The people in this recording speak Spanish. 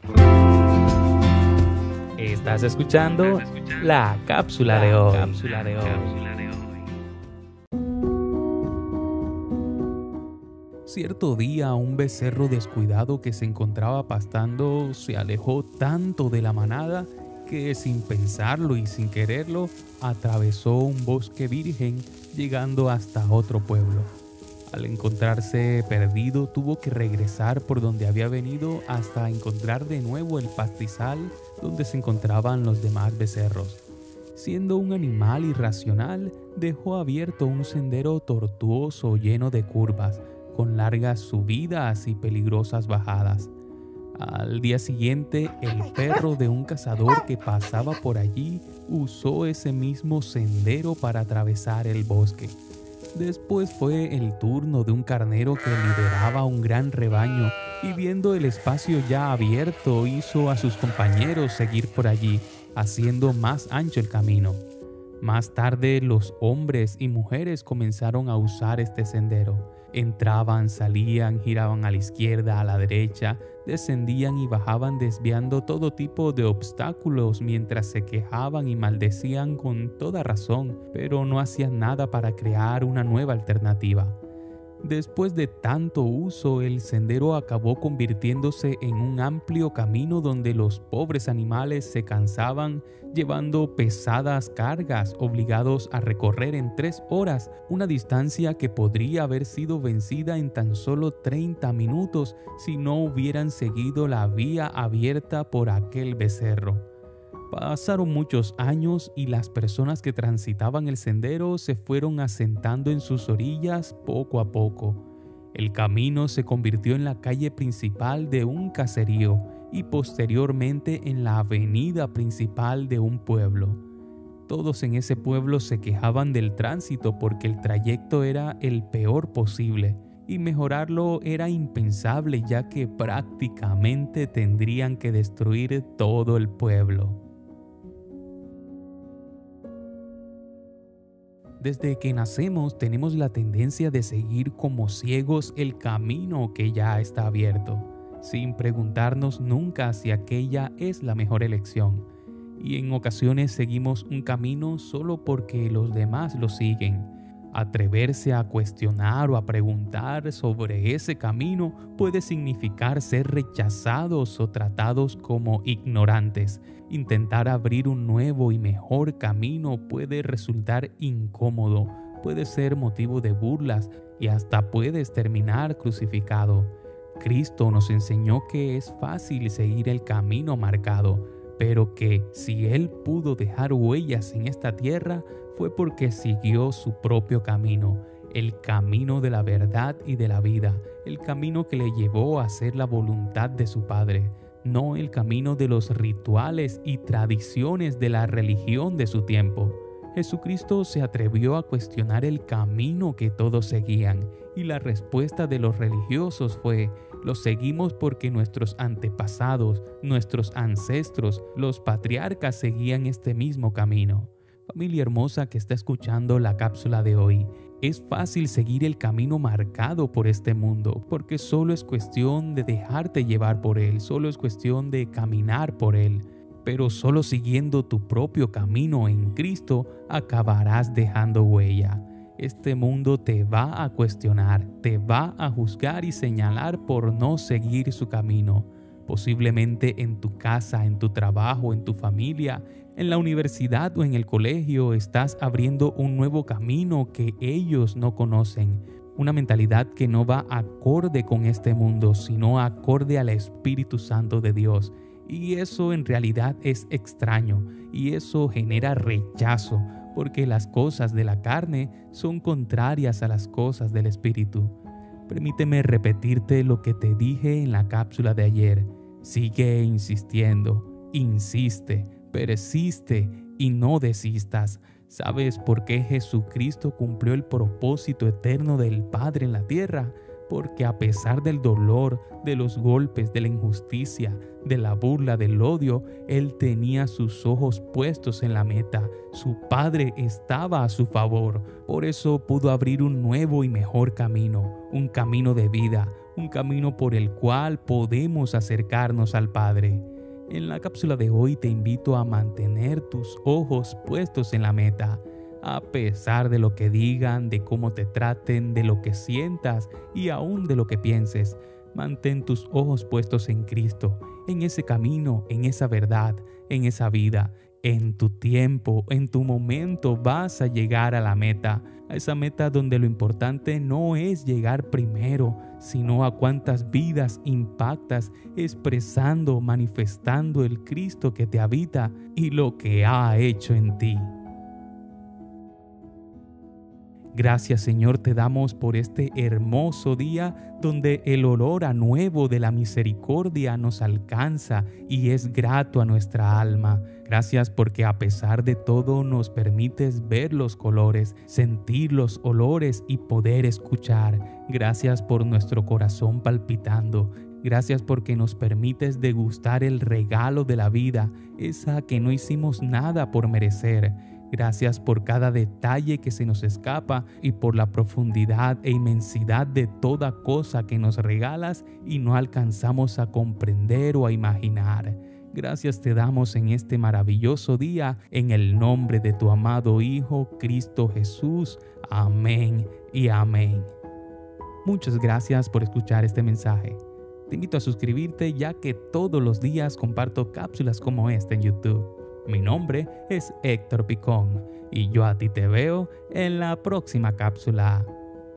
Estás escuchando la cápsula de hoy. Cierto día, un becerro descuidado que se encontraba pastando se alejó tanto de la manada que, sin pensarlo y sin quererlo, atravesó un bosque virgen, llegando hasta otro pueblo. Al encontrarse perdido, tuvo que regresar por donde había venido hasta encontrar de nuevo el pastizal donde se encontraban los demás becerros. Siendo un animal irracional, dejó abierto un sendero tortuoso lleno de curvas, con largas subidas y peligrosas bajadas. Al día siguiente, el perro de un cazador que pasaba por allí usó ese mismo sendero para atravesar el bosque. Después fue el turno de un carnero que lideraba un gran rebaño y, viendo el espacio ya abierto, hizo a sus compañeros seguir por allí, haciendo más ancho el camino. Más tarde, los hombres y mujeres comenzaron a usar este sendero. Entraban, salían, giraban a la izquierda, a la derecha, descendían y bajaban desviando todo tipo de obstáculos mientras se quejaban y maldecían con toda razón, pero no hacían nada para crear una nueva alternativa. Después de tanto uso, el sendero acabó convirtiéndose en un amplio camino donde los pobres animales se cansaban llevando pesadas cargas, obligados a recorrer en 3 horas una distancia que podría haber sido vencida en tan solo 30 minutos si no hubieran seguido la vía abierta por aquel becerro. Pasaron muchos años y las personas que transitaban el sendero se fueron asentando en sus orillas poco a poco. El camino se convirtió en la calle principal de un caserío y posteriormente en la avenida principal de un pueblo. Todos en ese pueblo se quejaban del tránsito porque el trayecto era el peor posible y mejorarlo era impensable, ya que prácticamente tendrían que destruir todo el pueblo. Desde que nacemos tenemos la tendencia de seguir como ciegos el camino que ya está abierto, sin preguntarnos nunca si aquella es la mejor elección. Y en ocasiones seguimos un camino solo porque los demás lo siguen. Atreverse a cuestionar o a preguntar sobre ese camino puede significar ser rechazados o tratados como ignorantes. Intentar abrir un nuevo y mejor camino puede resultar incómodo, puede ser motivo de burlas y hasta puedes terminar crucificado. Cristo nos enseñó que es fácil seguir el camino marcado, pero que si Él pudo dejar huellas en esta tierra fue porque siguió su propio camino, el camino de la verdad y de la vida, el camino que le llevó a hacer la voluntad de su Padre, no el camino de los rituales y tradiciones de la religión de su tiempo. Jesucristo se atrevió a cuestionar el camino que todos seguían, y la respuesta de los religiosos fue: lo seguimos porque nuestros antepasados, nuestros ancestros, los patriarcas seguían este mismo camino. Familia hermosa que está escuchando la cápsula de hoy, es fácil seguir el camino marcado por este mundo, porque solo es cuestión de dejarte llevar por él, solo es cuestión de caminar por él. Pero solo siguiendo tu propio camino en Cristo acabarás dejando huella. Este mundo te va a cuestionar, te va a juzgar y señalar por no seguir su camino. Posiblemente en tu casa, en tu trabajo, en tu familia, en la universidad o en el colegio estás abriendo un nuevo camino que ellos no conocen. Una mentalidad que no va acorde con este mundo, sino acorde al Espíritu Santo de Dios. Y eso en realidad es extraño y eso genera rechazo, porque las cosas de la carne son contrarias a las cosas del Espíritu. Permíteme repetirte lo que te dije en la cápsula de ayer. Sigue insistiendo, insiste, persiste y no desistas. ¿Sabes por qué Jesucristo cumplió el propósito eterno del Padre en la tierra? Porque a pesar del dolor, de los golpes, de la injusticia, de la burla, del odio, Él tenía sus ojos puestos en la meta. Su Padre estaba a su favor. Por eso pudo abrir un nuevo y mejor camino, un camino de vida, un camino por el cual podemos acercarnos al Padre. En la cápsula de hoy te invito a mantener tus ojos puestos en la meta. A pesar de lo que digan, de cómo te traten, de lo que sientas y aún de lo que pienses, mantén tus ojos puestos en Cristo, en ese camino, en esa verdad, en esa vida. En tu tiempo, en tu momento vas a llegar a la meta, a esa meta donde lo importante no es llegar primero, sino a cuántas vidas impactas expresando, manifestando el Cristo que te habita y lo que ha hecho en ti. Gracias, Señor, te damos por este hermoso día donde el olor a nuevo de la misericordia nos alcanza y es grato a nuestra alma. Gracias porque a pesar de todo nos permites ver los colores, sentir los olores y poder escuchar. Gracias por nuestro corazón palpitando. Gracias porque nos permites degustar el regalo de la vida, esa que no hicimos nada por merecer. Gracias por cada detalle que se nos escapa y por la profundidad e inmensidad de toda cosa que nos regalas y no alcanzamos a comprender o a imaginar. Gracias te damos en este maravilloso día, en el nombre de tu amado Hijo, Cristo Jesús. Amén y amén. Muchas gracias por escuchar este mensaje. Te invito a suscribirte ya que todos los días comparto cápsulas como esta en YouTube. Mi nombre es Héctor Picón y yo a ti te veo en la próxima cápsula.